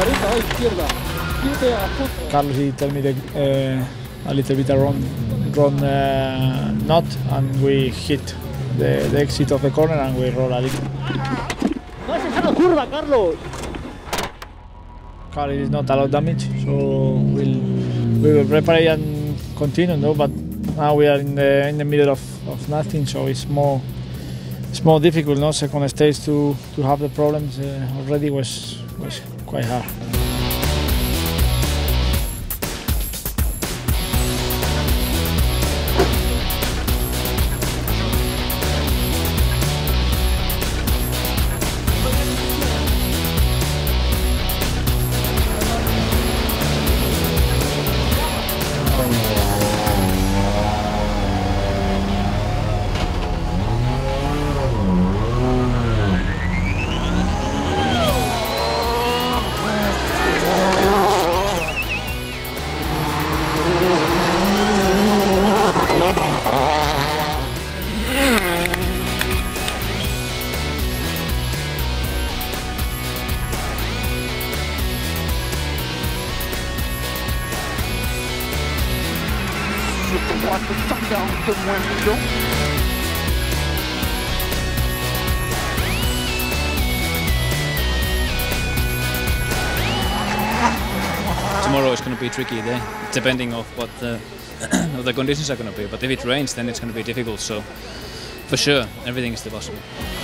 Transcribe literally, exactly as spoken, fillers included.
Carlos, he tell me the, uh, a little bit wrong, wrong uh, knot, and we hit the, the exit of the corner and we roll a little. Car is not a lot of damage, so we'll, we will repair and continue, no? But now we are in the in the middle of, of nothing, so it's more it's more difficult. No, second stage to to have the problems uh, already was was quite hard. Tomorrow is going to be a tricky day, depending on what the, what the conditions are going to be. But if it rains, then it's going to be difficult. So, for sure, everything is possible.